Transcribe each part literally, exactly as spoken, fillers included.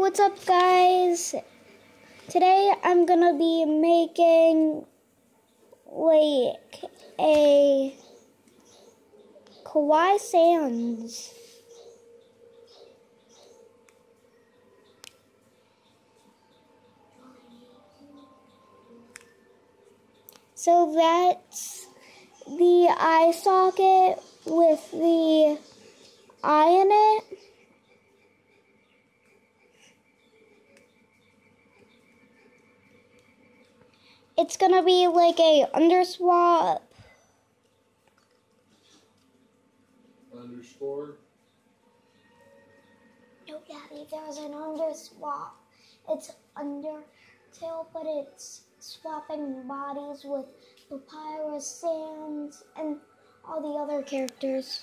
what's up, guys? Today I'm gonna be making like a kawaii sands. So that's the eye socket with the eye in it. It's gonna be like a underswap. Underscore? No, Daddy, there's an underswap. It's Undertale, but it's swapping bodies with Papyrus, Sands, and all the other characters.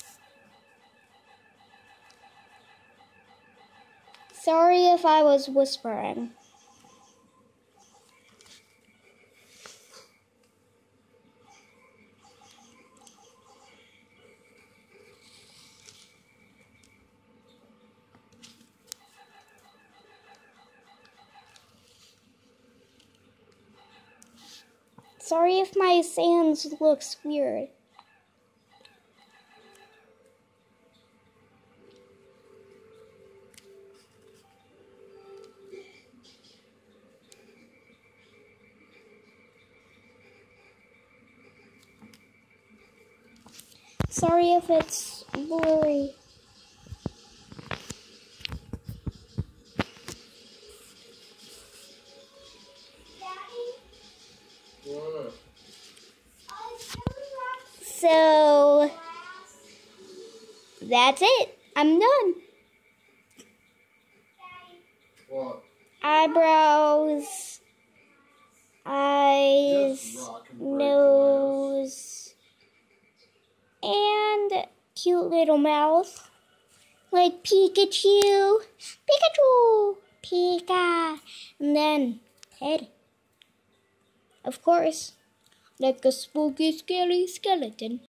Sorry if I was whispering. Sorry if my sands looks weird. Sorry if it's blurry. What? So that's it. I'm done. What? Eyebrows, eyes, nose, and cute little mouth. Like Pikachu, Pikachu, Pika, and then head. Of course, like a spooky, scary skeleton.